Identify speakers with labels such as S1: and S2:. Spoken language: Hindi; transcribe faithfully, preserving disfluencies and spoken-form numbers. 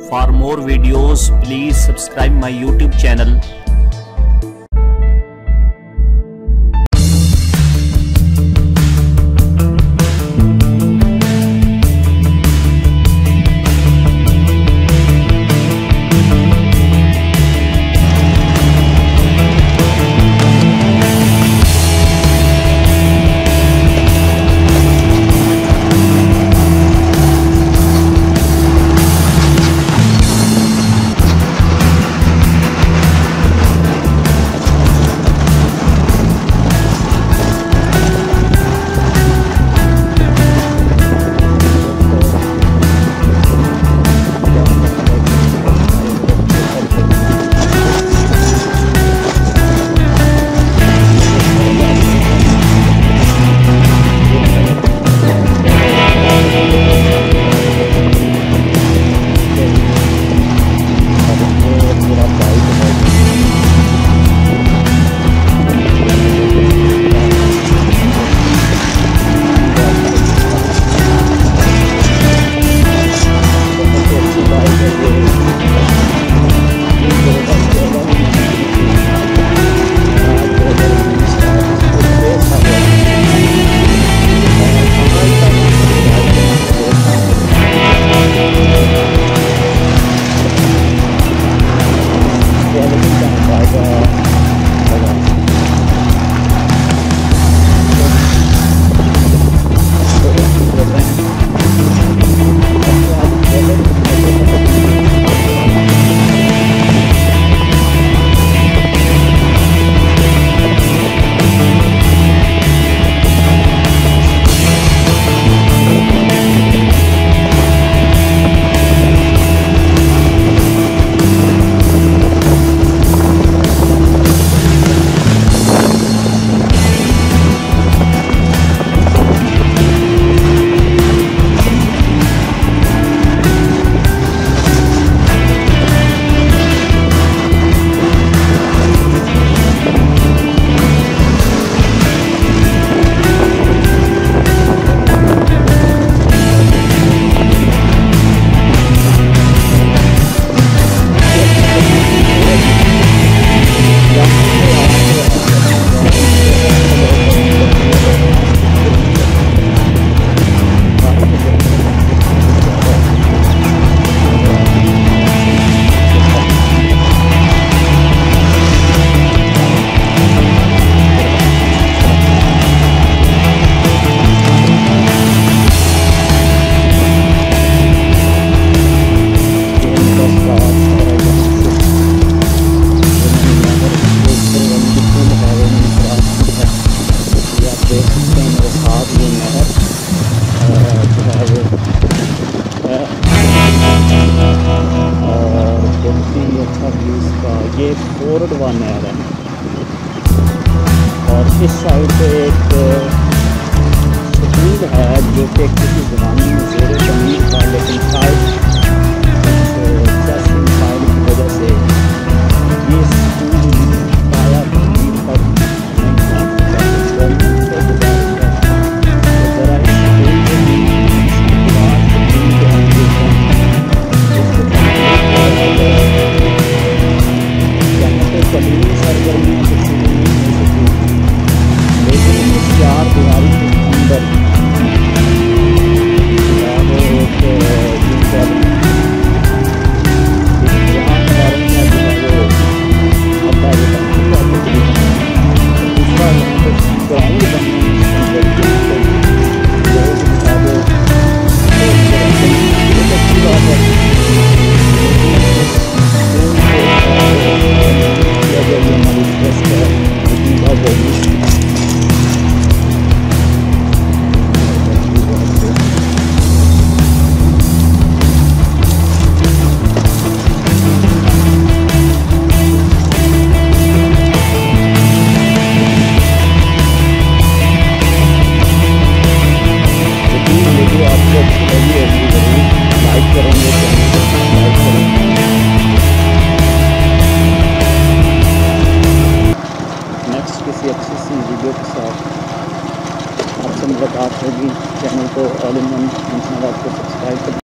S1: For more videos, please subscribe my YouTube channel.
S2: ये फोर्ड वन नहर है और इस साइड पे एक स्कूल है जो कि किसी ज़माने में ज़ेरे ज़मीन था, लेकिन शायद कैसिंग फाइल की वजह से ये स्कूल पाया ज़मीन पर नहीं था। चार दिवारी के अंदर मुलाकात होगी। चैनल को ऑल इन वन इंशाल्लाह आपको सब्सक्राइब कर